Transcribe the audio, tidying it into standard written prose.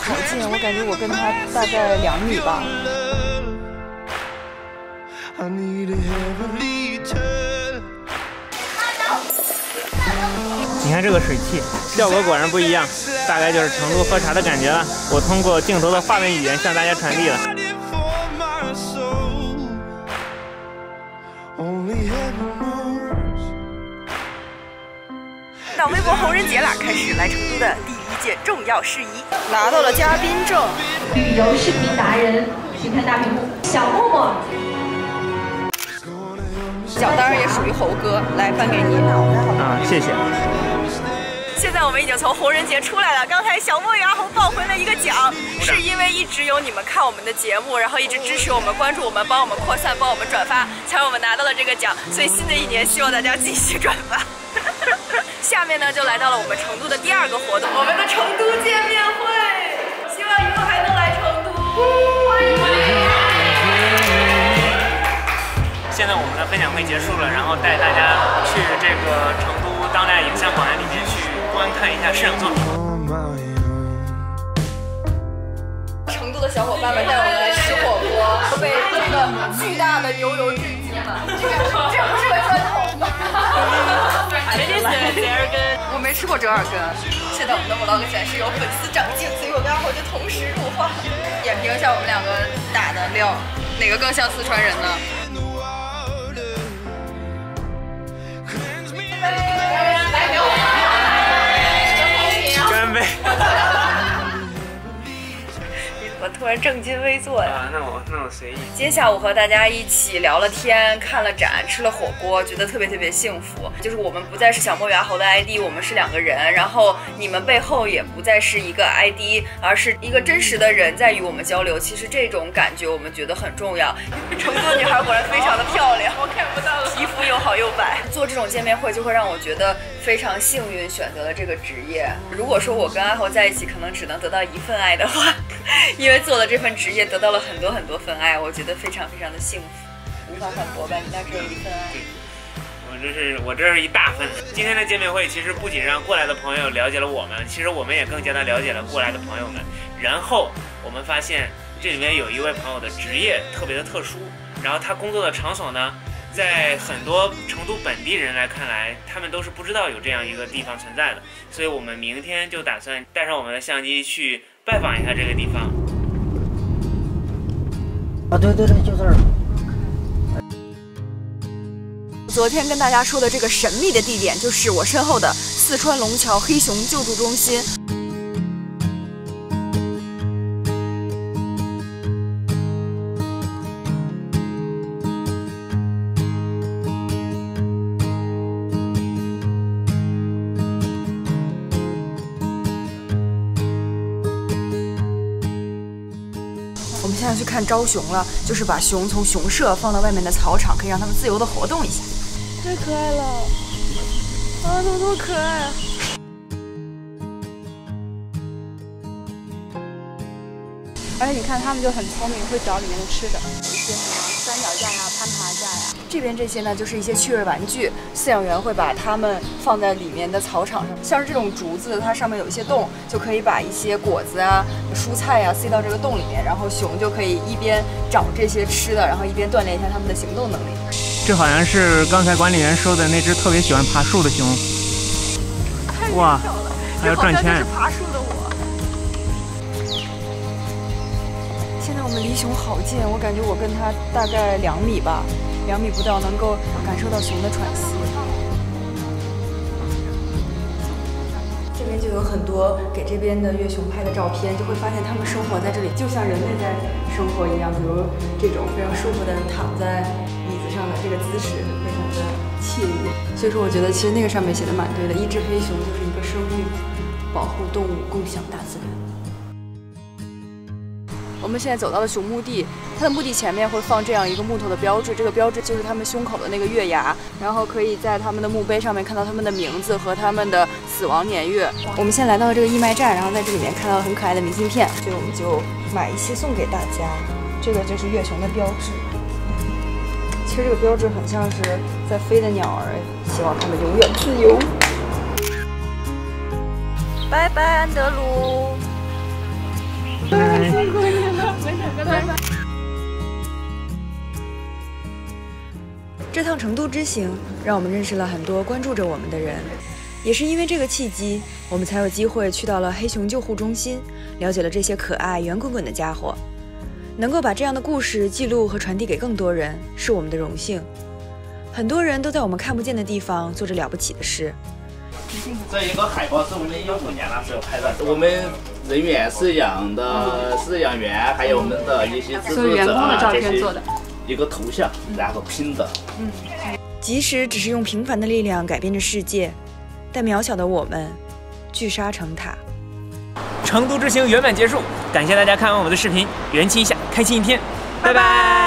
好近，我感觉我跟他大概2米吧。 你看这个水汽，效果果然不一样，大概就是成都喝茶的感觉了。我通过镜头的画面语言向大家传递了。 到微博红人节啦，开始来成都的第1件重要事宜，拿到了嘉宾证。 旅游视频达人，请看大屏幕，小默默。 奖当然也属于猴哥，来颁给你。 啊，谢谢。 现在我们已经从红人节出来了，刚才小莫与阿红抱回了一个奖，是因为一直有你们看我们的节目，然后一直支持我们、关注我们、帮我们扩散、帮我们转发，才让我们拿到了这个奖。所以新的一年，希望大家继续转发。下面呢，就来到了我们成都的第2个活动，我们的成都见面会，希望以后还能来成都，欢迎！ 现在我们的分享会结束了，然后带大家去这个成都当代影像馆里面去观看一下摄影作品。 成都的小伙伴们带我们来吃火锅，被这个巨大的牛油震惊了。这不是个砖头吗？我没吃过折耳根。现在我们的 vlog 显示有粉丝长进，所以我跟阿火就同时入画，点评一下我们2个打的料，哪个更像四川人呢？ 干杯！ 你怎么突然正襟危坐呀？ 啊，那我随意。 今天下午和大家一起聊了天，看了展，吃了火锅，觉得特别幸福。就是我们不再是小莫与阿猴的 ID， 我们是2个人，然后你们背后也不再是一个 ID， 而是一个真实的人在与我们交流。其实这种感觉我们觉得很重要。成都女孩果然非常的漂亮，我看不到了，皮肤又好又白。做这种见面会就会让我觉得非常幸运，选择了这个职业。如果说我跟阿猴在一起，可能只能得到1份爱的话，因为做了这份职业得到了很多份爱，我觉得非常的幸福，无法反驳吧？你那只有1份爱。 我这是一大份。今天的见面会其实不仅让过来的朋友了解了我们，其实我们也更加的了解了过来的朋友们。然后我们发现这里面有一位朋友的职业特别的特殊，然后他工作的场所呢，在很多成都本地人来看来，他们都是不知道有这样一个地方存在的。所以我们明天就打算带上我们的相机去拜访一下这个地方。 啊，对，就这儿。 昨天跟大家说的这个神秘的地点，就是我身后的四川龙桥黑熊救助中心。我们现在去看招熊了，就是把熊从熊舍放到外面的草场，可以让它们自由的活动一下。太可爱了，啊，怎么这么可爱啊！ 而且你看，它们就很聪明，会找里面的吃的，有一些什么三脚架呀、攀爬架呀。 这边这些呢，就是一些趣味玩具，饲养员会把它们放在里面的草场上。像是这种竹子，它上面有一些洞，就可以把一些果子啊、蔬菜啊塞到这个洞里面，然后熊就可以一边找这些吃的，然后一边锻炼一下它们的行动能力。 这好像是刚才管理员说的那只特别喜欢爬树的熊。哇，还要转圈。 爬树的我。现在我们离熊好近，我感觉我跟它大概2米吧，2米不到，能够感受到熊的喘息。这边就有很多给这边的月熊拍的照片，就会发现它们生活在这里，就像人类在生活一样。比如这种非常舒服的躺在椅子上的这个姿势，非常的惬意。所以说，我觉得其实那个上面写的蛮对的，一只黑熊就是一个生命，保护动物，共享大自然。我们现在走到了熊墓地，它的墓地前面会放这样一个木头的标志，这个标志就是他们胸口的那个月牙，然后可以在他们的墓碑上面看到他们的名字和他们的死亡年月。我们现在来到了这个义卖站，然后在这里面看到了很可爱的明信片，所以我们就买一些送给大家。这个就是月熊的标志，其实这个标志很像是在飞的鸟儿，希望它们永远自由。拜拜，安德鲁。 辛苦你了，没事，拜拜。 这趟成都之行，让我们认识了很多关注着我们的人，也是因为这个契机，我们才有机会去到了黑熊救护中心，了解了这些可爱圆滚滚的家伙。能够把这样的故事记录和传递给更多人，是我们的荣幸。很多人都在我们看不见的地方做着了不起的事。 这一个海报是我们15年那时候拍的，我们人员饲养的饲养员，还有我们的一些制作者啊，这些一个头像，然后拼的。 即使只是用平凡的力量改变着世界，但渺小的我们聚沙成塔。 成都之行圆满结束，感谢大家看完我们的视频，元气一下，开心一天，拜拜。